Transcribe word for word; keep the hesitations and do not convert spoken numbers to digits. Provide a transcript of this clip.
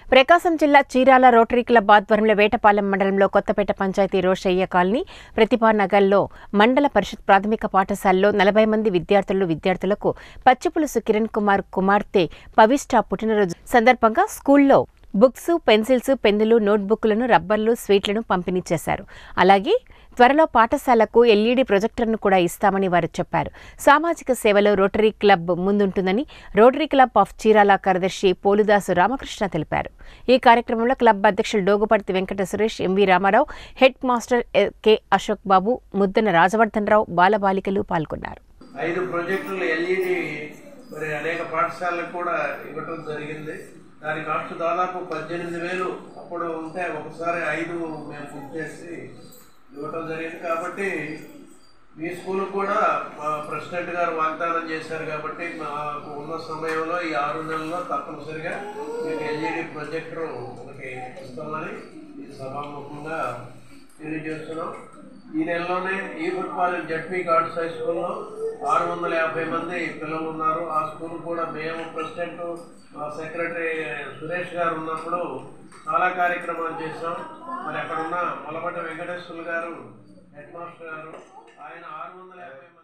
ప్రకాశం జిల్లా Chirala rotary club ఆధ్వర్యంలో వేటపాలెం మండలంలో కొత్తపేట పంచాయతీ రోషయ్య కాలనీ ప్రతిభానగర్లో మండల పరిషత్ ప్రాథమిక పాఠశాలలో నలభై మంది విద్యార్థులు విద్యార్థులకు పచ్చిపులుసు కిరణ్ కుమార్ కుమార్తె పవిష్ట పుట్టినరోజు సందర్భంగా స్కూల్లో బుక్స్, పెన్సిల్స్, పెన్నులు, నోట్బుక్లను, రబ్బర్లు, స్వీట్లను పంపిణీ చేశారు. అలాగే త్వరలో పాఠశాలకు ఎల్ఈడీ ప్రొజెక్టర్ను కూడా ఇస్తామని వారు చెప్పారు. సామాజిక సేవలో రోటరీ క్లబ్ ముందుంటుందని రోటరీ క్లబ్ ఆఫ్ చీరాల కార్యదర్శి పోలుదాసు రామకృష్ణ తెలిపారు. ఈ కార్యక్రమంలో క్లబ్ అధ్యక్షులు Doguparthi Venkata Suresh, MV Ramarao, head master K Ashok Babu, Muddana Rajavardhan Rao, బాలబాలికలు పాల్గొన్నారు. ఐదు ప్రాజెక్టులు ఎల్ఈడి మరి అనేక పాఠశాలకు కూడా ఇవ్వటం జరిగింది. దాని ఖర్చు దాదాపు పద్దెనిమిది వేలు అప్పుడు ఉంటే ఒకసారి ఐదు మేము బుక్ చేసి ఇవ్వటం జరిగింది. కాబట్టి మీ స్కూల్ కూడా మా ప్రెసిడెంట్ గారు వాగ్దానం చేశారు. కాబట్టి మాకు ఉన్న సమయంలో ఈ ఆరు నెలల్లో తప్పనిసరిగా మీకు ఎల్ఈడి ప్రొజెక్టర్ ఒకటి ఇస్తామని ఈ సభాముఖంగా తెలియజేస్తున్నాం. ఈ నెలలోనే ఈ ఫుట్బాల్ జడ్పీ గార్డ్స్ హై స్కూల్లో ఆరు వందల యాభై మంది పిల్లలు ఉన్నారు. ఆ స్కూల్ కూడా మేము ప్రెసిడెంట్ సెక్రటరీ సురేష్ గారు ఉన్నప్పుడు చాలా కార్యక్రమాలు చేసాం. మరి అక్కడ ఉన్న మొలబడ్డ వెంకటేశ్వర్లు గారు హెడ్ మాస్టర్ గారు, ఆయన ఆరు వందల యాభై